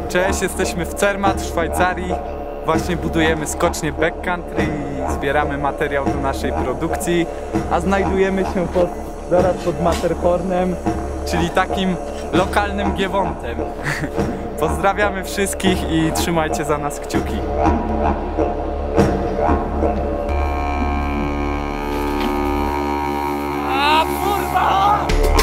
Cześć, jesteśmy w Zermatt w Szwajcarii. Właśnie budujemy skocznię backcountry i zbieramy materiał do naszej produkcji. A znajdujemy się zaraz pod Matterhornem, czyli takim lokalnym Giewontem. Pozdrawiamy wszystkich i trzymajcie za nas kciuki. A kurwa!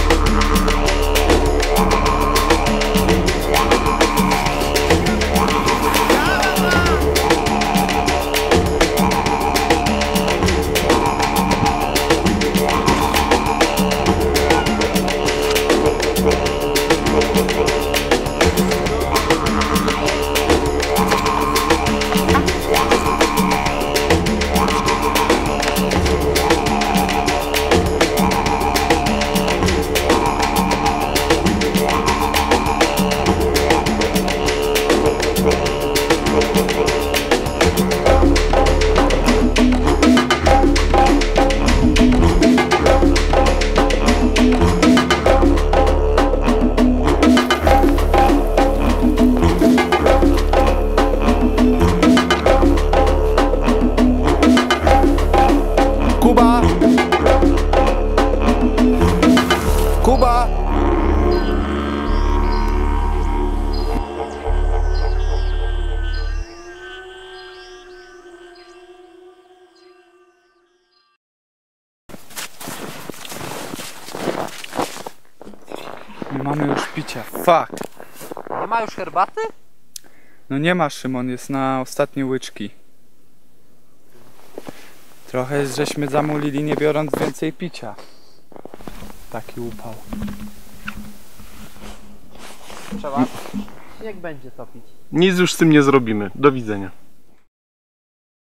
Kuba! Kuba! Nie mamy już picia. Fuck! Nie ma już herbaty? No nie ma, Szymon, jest na ostatnie łyczki. Trochę żeśmy zamulili, nie biorąc więcej picia. Taki upał. Trzeba. Jak będzie topić? Nic już z tym nie zrobimy. Do widzenia.